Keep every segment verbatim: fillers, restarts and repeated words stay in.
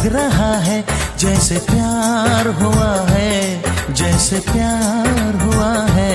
लग रहा है जैसे प्यार हुआ है, जैसे प्यार हुआ है।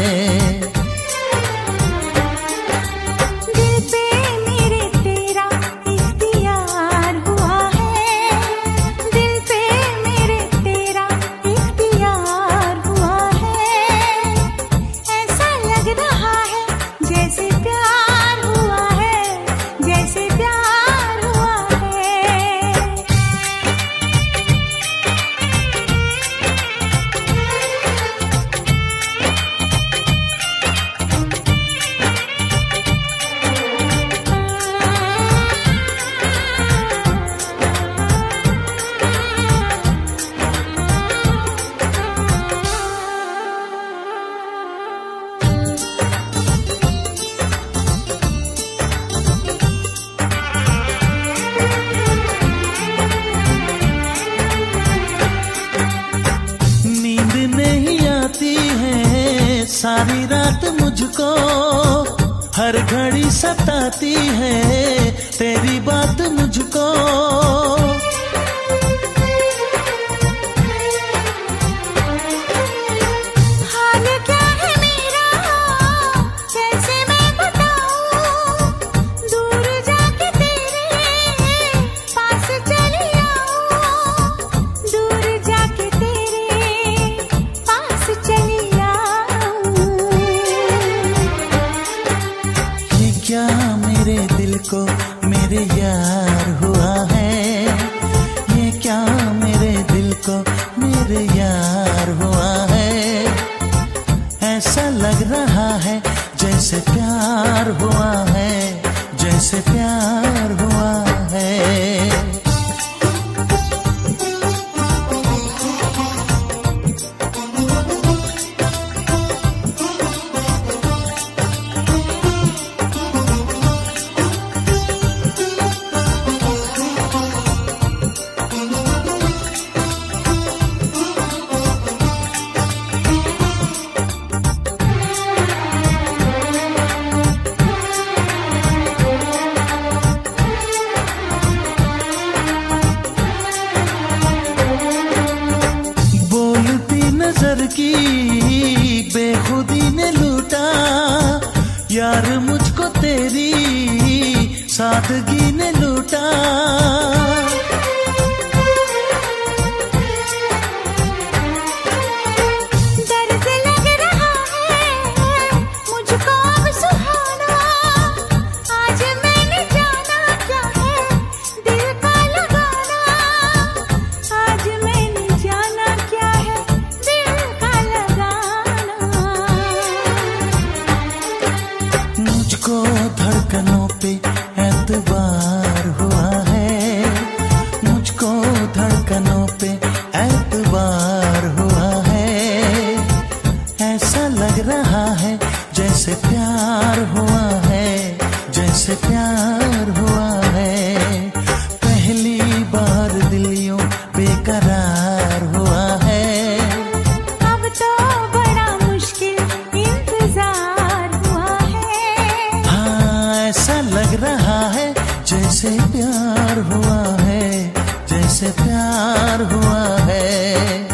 सारी रात मुझको हर घड़ी सताती है तेरी बात मुझको। हाल क्या है मेरा कैसे मैं बताऊं, दूर जाके तेरे पास चली आऊं, दूर जाके तेरे पास चली क्या मेरे दिल को मेरे यार हुआ है, ये क्या मेरे दिल को मेरे यार हुआ है। ऐसा लग रहा है जैसे प्यार हुआ है, जैसे प्यार हुआ है। नजर की बेखुदी ने लूटा यार मुझको तेरी सादगी ने लूटा। दर्द लग रहा है मुझको अब सुहाना, आज मैंने जाना क्या है दिल का लगाना, आज मैंने जाना क्या है मुझको धड़कनों पे एतबार हुआ है, मुझको धड़कनों पे एतबार हुआ है। ऐसा लग रहा है जैसे प्यार हुआ है, जैसे प्यार हुआ है। पहली बार दिल यूं बेकरार हुआ है, अब तो बड़ा मुश्किल इंतजार हुआ है। हाँ ऐसा लग रहा है जैसे प्यार हुआ है, जैसे प्यार हुआ है।